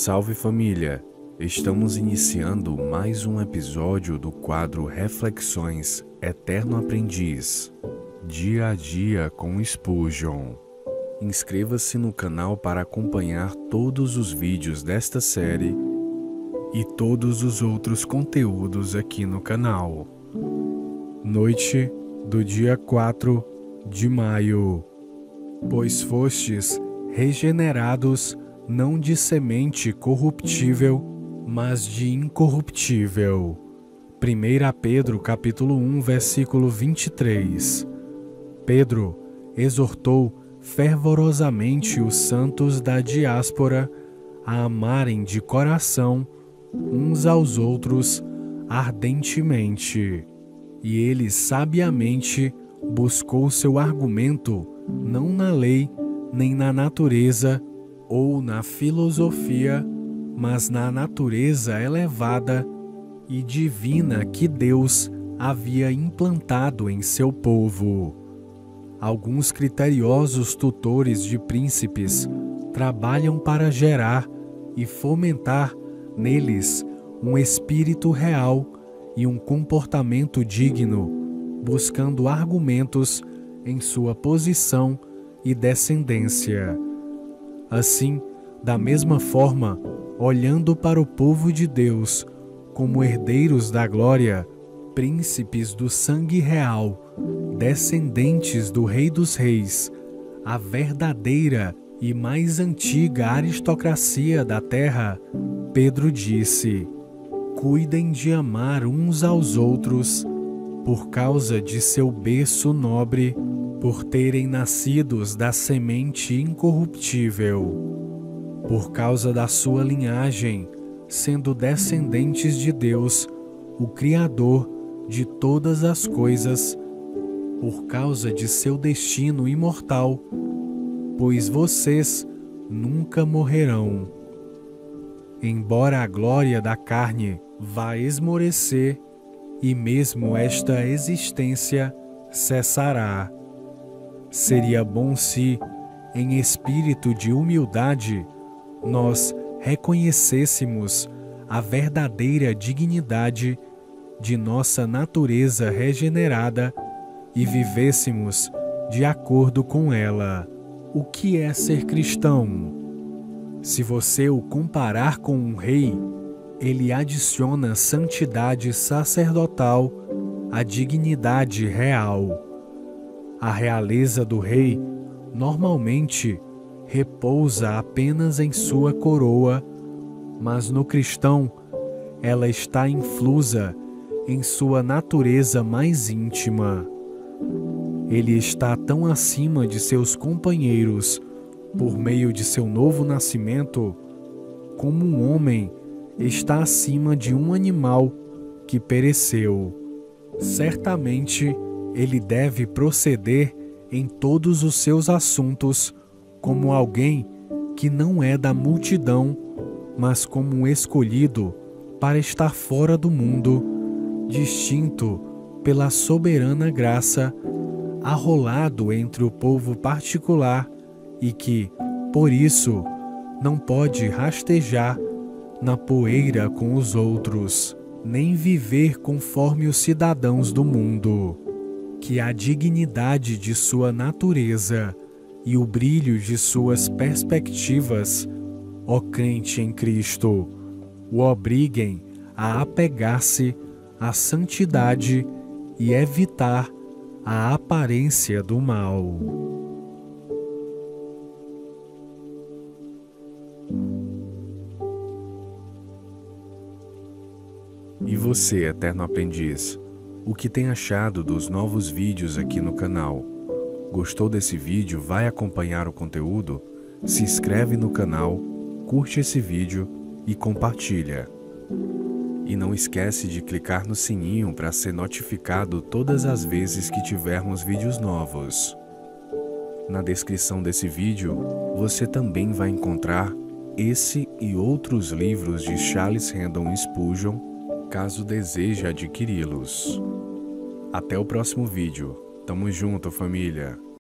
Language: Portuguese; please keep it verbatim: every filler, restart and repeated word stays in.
Salve família! Estamos iniciando mais um episódio do quadro Reflexões Eterno Aprendiz, dia a dia com Spurgeon. Inscreva-se no canal para acompanhar todos os vídeos desta série e todos os outros conteúdos aqui no canal. Noite do dia quatro de maio. Pois fostes regenerados não de semente corruptível, mas de incorruptível. primeira Pedro capítulo um, versículo vinte e três. Pedro exortou fervorosamente os santos da diáspora a amarem de coração uns aos outros ardentemente. E ele sabiamente buscou seu argumento não na lei, nem na natureza ou na filosofia, mas na natureza elevada e divina que Deus havia implantado em seu povo. Alguns criteriosos tutores de príncipes trabalham para gerar e fomentar neles um espírito real e um comportamento digno, buscando argumentos em sua posição e descendência. Assim, da mesma forma, olhando para o povo de Deus como herdeiros da glória, príncipes do sangue real, descendentes do Rei dos Reis, a verdadeira e mais antiga aristocracia da terra, Pedro disse: cuidem de amar uns aos outros por causa de seu berço nobre, por terem nascidos da semente incorruptível, por causa da sua linhagem, sendo descendentes de Deus, o Criador de todas as coisas, por causa de seu destino imortal, pois vocês nunca morrerão. Embora a glória da carne vá esmorecer, e mesmo esta existência cessará. Seria bom se, em espírito de humildade, nós reconhecêssemos a verdadeira dignidade de nossa natureza regenerada e vivêssemos de acordo com ela. O que é ser cristão? Se você o comparar com um rei, ele adiciona santidade sacerdotal à dignidade real. A realeza do rei normalmente repousa apenas em sua coroa, mas no cristão ela está influsa em sua natureza mais íntima. Ele está tão acima de seus companheiros por meio de seu novo nascimento, como um homem está acima de um animal que pereceu. Certamente, ele deve proceder em todos os seus assuntos como alguém que não é da multidão, mas como um escolhido para estar fora do mundo, distinto pela soberana graça, arrolado entre o povo particular e que, por isso, não pode rastejar na poeira com os outros, nem viver conforme os cidadãos do mundo. Que a dignidade de sua natureza e o brilho de suas perspectivas, ó crente em Cristo, o obriguem a apegar-se à santidade e evitar a aparência do mal. E você, eterno aprendiz, o que tem achado dos novos vídeos aqui no canal? Gostou desse vídeo? Vai acompanhar o conteúdo? Se inscreve no canal, curte esse vídeo e compartilha. E não esquece de clicar no sininho para ser notificado todas as vezes que tivermos vídeos novos. Na descrição desse vídeo, você também vai encontrar esse e outros livros de Charles Haddon Spurgeon, caso deseje adquiri-los. Até o próximo vídeo. Tamo junto, família!